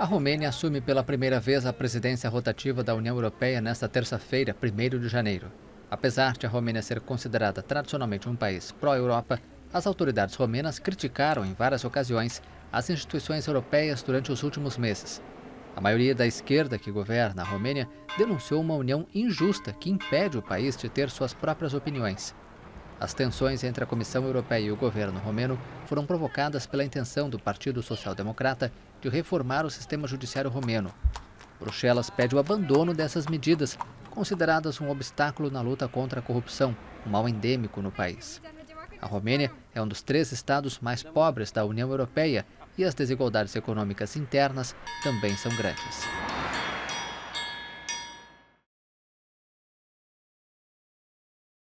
A Romênia assume pela primeira vez a presidência rotativa da União Europeia nesta terça-feira, 1º de janeiro. Apesar de a Romênia ser considerada tradicionalmente um país pró-Europa, as autoridades romenas criticaram em várias ocasiões as instituições europeias durante os últimos meses. A maioria da esquerda que governa a Romênia denunciou uma união injusta que impede o país de ter suas próprias opiniões. As tensões entre a Comissão Europeia e o governo romeno foram provocadas pela intenção do Partido Social Democrata de reformar o sistema judiciário romeno. Bruxelas pede o abandono dessas medidas, consideradas um obstáculo na luta contra a corrupção, um mal endêmico no país. A Romênia é um dos 3 estados mais pobres da União Europeia e as desigualdades econômicas internas também são grandes.